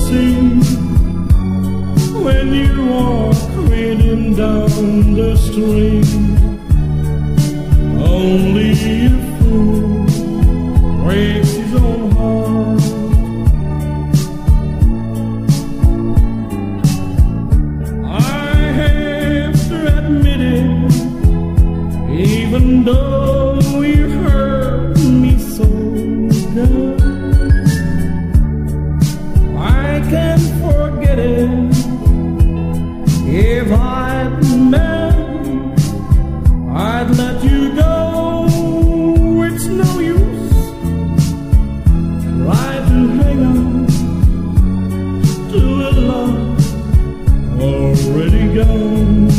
see when you walk raining down the street. Only a fool breaks his own heart. I have to admit it, even though you hurt me so good, I can't forget it. If I'd meant I'd let you go, it's no use try to hang on to a love already gone.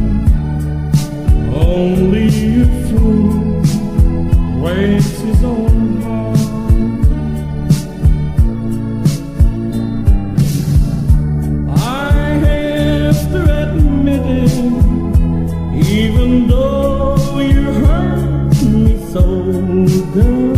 Only a fool breaks his own heart. Even though you hurt me so good,